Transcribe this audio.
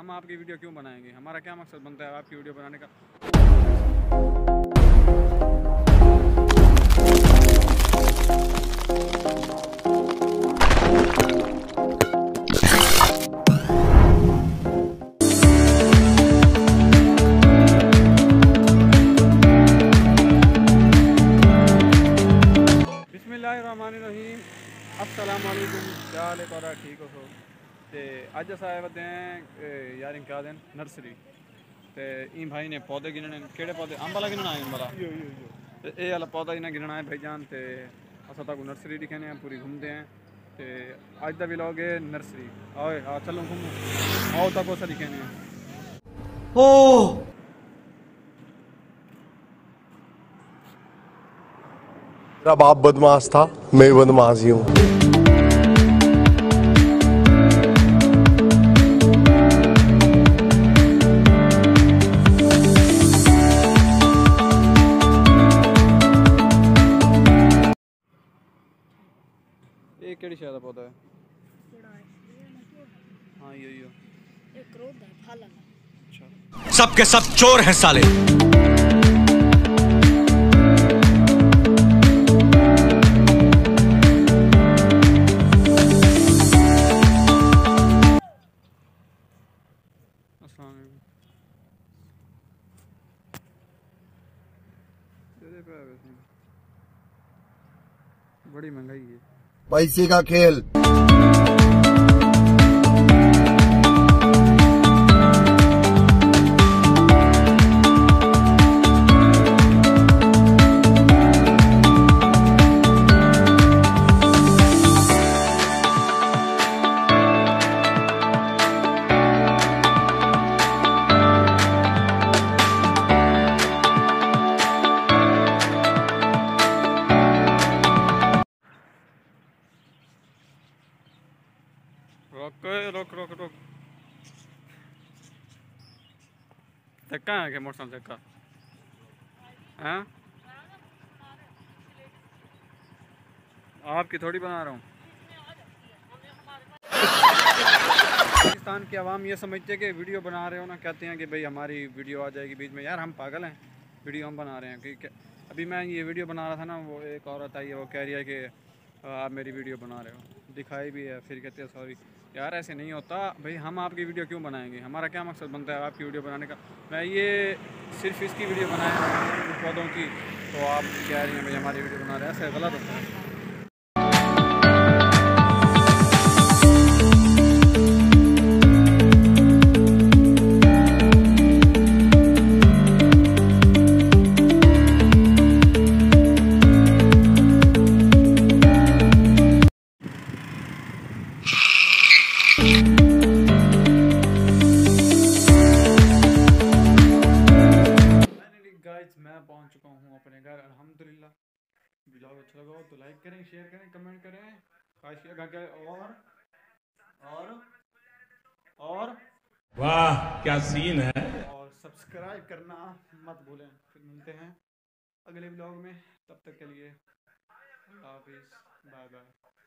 हम आपकी वीडियो क्यों बनाएंगे? हमारा क्या मकसद बनता है आपकी वीडियो बनाने का? बिस्मिल्लाहिर्रहमानिर्रहीम। अस्सलामुअलैकुम। क्या हाल है तोरा? ठीक हो? ते अज अस आए वदे हैं यार क्या दिन नर्सरी ते ई भाई ने पौधे गिनने केड़े पौधे अंब वाला गिनना है वाला ते ये वाला पौधा इन्हें गिनना है भाईजान। ते अस तक नर्सरी दिखाने हैं, पूरी घूमते हैं। ते अज का व्लॉग है नर्सरी। आओ आ चलो घूमो, आओ तक उस दिखाने हैं। मेरा बाप बदमाश था, मैं बदमाश ही हूँ। ये केड़ी शायद पौधा है? हाँ यो अच्छा। सबके सब चोर हैं साले। अस्सलाम वालेकुम। बड़ी महंगाई है। पैसे का खेल। रोक रोक रोक रोक। धक्का है क्या मोटरसाइकिल धक्का? हाँ आपकी थोड़ी बना रहा हूँ। पाकिस्तान की आवाम ये समझते हैं कि वीडियो बना रहे हो ना, कहते हैं कि भाई हमारी वीडियो आ जाएगी बीच में। यार हम पागल हैं, वीडियो हम बना रहे हैं। क्योंकि अभी मैं ये वीडियो बना रहा था ना, वो एक औरत आई है, वो कह रही है कि आप मेरी वीडियो बना रहे हो। दिखाई भी है, फिर कहते हैं सॉरी। यार ऐसे नहीं होता भाई, हम आपकी वीडियो क्यों बनाएंगे? हमारा क्या मकसद बनता है आपकी वीडियो बनाने का? मैं ये सिर्फ इसकी वीडियो बनाया पौधों की, तो आप कह रही हैं भाई हमारी वीडियो बना रहे हैं, ऐसे गलत होता है। गाइस मैं पहुंच चुका हूं अपने घर अल्हम्दुलिल्लाह। वीडियो अच्छा लगा हो तो लाइक करें, शेयर करें, कमेंट करें, और वाह क्या सीन है। और सब्सक्राइब करना मत भूलें। फिर मिलते हैं अगले व्लॉग में, तब तक के लिए अल्लाह हाफिज़, बाय बाय।